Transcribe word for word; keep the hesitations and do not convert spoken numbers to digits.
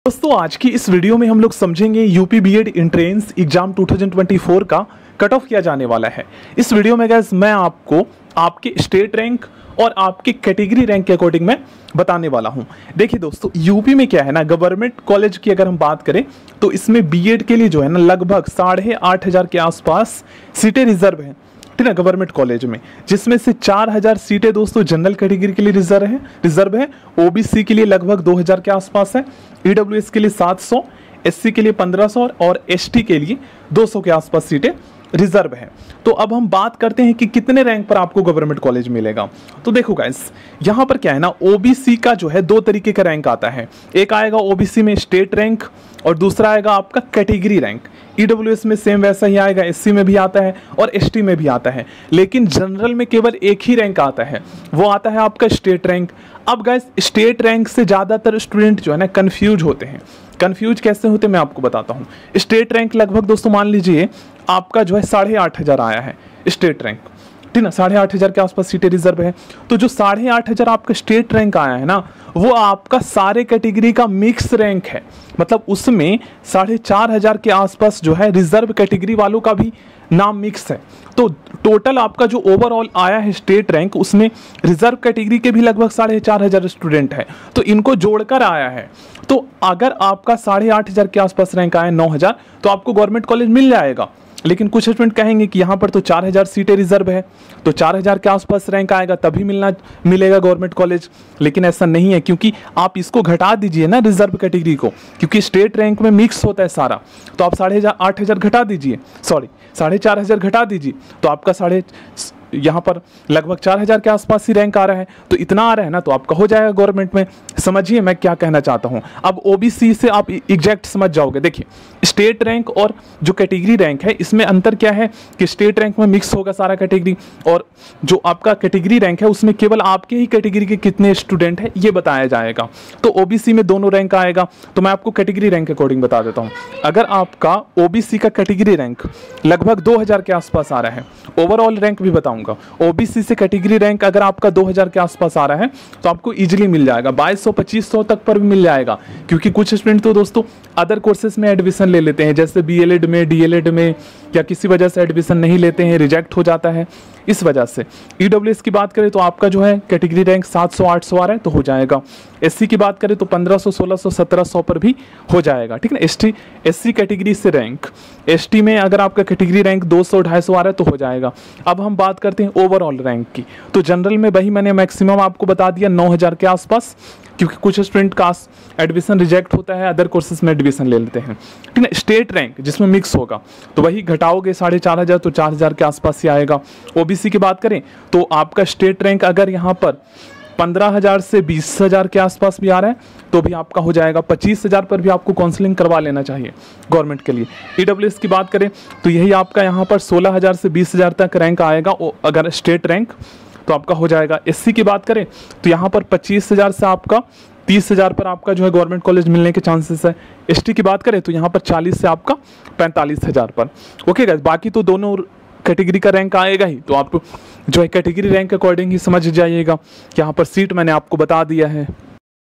दोस्तों आज की इस वीडियो में हम लोग समझेंगे यूपी बीएड एंट्रेंस एग्जाम दो हज़ार चौबीस का कट ऑफ किया जाने वाला है। इस वीडियो में गाइस मैं आपको आपके स्टेट रैंक और आपके कैटेगरी रैंक के अकॉर्डिंग मैं बताने वाला हूं। देखिए दोस्तों, यूपी में क्या है ना, गवर्नमेंट कॉलेज की अगर हम बात करें तो इसमें बीएड के लिए जो है ना लगभग साढ़े आठ हजार के आसपास सीटें रिजर्व हैं, ठीक है, गवर्नमेंट कॉलेज में, जिसमें से चार हजार सीटें दोस्तों जनरल कैटेगरी के लिए रिजर्व है रिजर्व है ओबीसी के लिए लगभग दो हजार के आसपास है, ईडब्ल्यूएस के लिए सात सौ, एससी के लिए पंद्रह सौ और एसटी के लिए दो सौ के आसपास सीटें रिजर्व है। तो अब हम बात करते हैं कि कितने रैंक पर आपको गवर्नमेंट कॉलेज मिलेगा। तो देखो गाइस, यहाँ पर क्या है ना, ओबीसी का जो है दो तरीके का रैंक आता है। एक आएगा ओबीसी में स्टेट रैंक और दूसरा आएगा आपका कैटेगरी रैंक। ईडब्ल्यूएस में सेम वैसा ही आएगा, एससी में भी आता है और एसटी में भी आता है, लेकिन जनरल में केवल एक ही रैंक आता है, वो आता है आपका स्टेट रैंक। अब गाइस, स्टेट रैंक से ज़्यादातर स्टूडेंट जो है ना कंफ्यूज होते हैं। कंफ्यूज कैसे होते हैं मैं आपको बताता हूँ। स्टेट रैंक लगभग दोस्तों मान लीजिए आपका जो है साढ़े आठ हजार आया है स्टेट रैंक, ठीक ना, साढ़े आठ हजार के आसपास सीटें रिजर्व है। तो जो साढ़े आठ हजार आपका स्टेट रैंक आया है ना, वो आपका सारे कैटेगरी का मिक्स रैंक है, मतलब उसमें साढ़े चार हजार के आसपास जो है रिजर्व कैटेगरी वालों का भी नाम मिक्स है। तो टोटल आपका जो ओवरऑल आया है स्टेट रैंक, उसमें रिजर्व कैटेगरी के भी लगभग साढ़े चार हजार स्टूडेंट है, तो इनको जोड़कर आया है। तो अगर आपका साढ़े आठ हजार के आसपास रैंक आया नौ हजार, तो आपको गवर्नमेंट कॉलेज मिल जाएगा। लेकिन कुछ स्टूडेंट कहेंगे कि यहाँ पर तो चार हजार सीटें रिजर्व है, तो चार हजार के आसपास रैंक आएगा तभी मिलना मिलेगा गवर्नमेंट कॉलेज। लेकिन ऐसा नहीं है, क्योंकि आप इसको घटा दीजिए ना रिजर्व कैटेगरी को, क्योंकि स्टेट रैंक में मिक्स होता है सारा। तो आप साढ़े हजार आठ हजार घटा दीजिए, सॉरी साढ़े चार हजार घटा दीजिए, तो आपका साढ़े यहाँ पर लगभग चार हजार के आसपास ही रैंक आ रहा है। तो इतना आ रहा है ना, तो आपका हो जाएगा गवर्नमेंट में। समझिए मैं क्या कहना चाहता हूँ। अब ओबीसी से आप एग्जैक्ट समझ जाओगे। देखिए, स्टेट रैंक और जो कैटेगरी रैंक है, इसमें अंतर क्या है कि स्टेट रैंक में मिक्स होगा सारा कैटेगरी, और जो आपका कैटेगरी रैंक है उसमें केवल आपके ही कैटेगरी के कितने स्टूडेंट है ये बताया जाएगा। तो ओबीसी में दोनों रैंक आएगा। तो मैं आपको कैटेगरी रैंक के अकॉर्डिंग बता देता हूँ। अगर आपका ओबीसी का कैटेगरी रैंक लगभग दो हजार के आसपास आ रहा है, ओवरऑल रैंक भी बताऊंगा, ओबीसी से कैटेगरी रैंक अगर आपका दो हजार के आसपास आ रहा है तो आपको इजीली मिल जाएगा, बाईस सौ पच्चीस सौ तक पर भी मिल जाएगा। क्योंकि कुछ स्टूडेंट तो दोस्तों अदर कोर्सेज में एडमिशन ले लेते हैं, जैसे बीएलएड में, डीएलएड में, या किसी वजह से एडमिशन नहीं लेते हैं, रिजेक्ट हो जाता है इस वजह से। ईडब्ल्यूएस की बात करें तो आपका जो है कैटेगरी रैंक सात सौ आठ सौ आ रहा है तो हो जाएगा। एससी की बात करें तो पंद्रह सौ सोलह सौ सत्रह सौ पर भी हो जाएगा, ठीक है ना। एसटी एससी कैटेगरी से रैंक, एसटी में अगर आपका कैटेगरी रैंक दो सौ ढाई सौ आ रहा है तो हो जाएगा। अब हम बात करते हैं ओवरऑल रैंक की। तो जनरल में वही मैंने मैक्सिमम आपको बता दिया नौ हजार के आसपास, क्योंकि कुछ स्टूडेंट का एडमिशन रिजेक्ट होता है, अदर कोर्सेज में एडमिशन ले लेते हैं, ठीक है। स्टेट रैंक जिसमें मिक्स होगा तो वही घटाओगे साढ़े चार हजार तो चार हजार के आसपास ही आएगा। ओबीसी की बात करें तो आपका स्टेट रैंक अगर यहाँ पर पंद्रह हजार से बीस हजार के आसपास भी आ रहा है तो भी आपका हो जाएगा। पच्चीस हजार पर भी आपको काउंसलिंग करवा लेना चाहिए गवर्नमेंट के लिए। ईडब्ल्यूएस की बात करें तो यही आपका यहाँ पर सोलह हजार से बीस हजार तक रैंक आएगा अगर स्टेट रैंक, तो आपका हो जाएगा। एससी की बात करें तो यहाँ पर पच्चीस हजार से आपका तीस हजार पर आपका जो है गवर्नमेंट कॉलेज मिलने के चांसेस है। एसटी की बात करें तो यहाँ पर चालीस से आपका पैंतालीस हजार पर। ओके गाइस, बाकी तो दोनों कैटेगरी का रैंक आएगा ही, तो आप जो है कैटेगरी रैंक के अकॉर्डिंग ही समझ जाइएगा। यहाँ पर सीट मैंने आपको बता दिया है।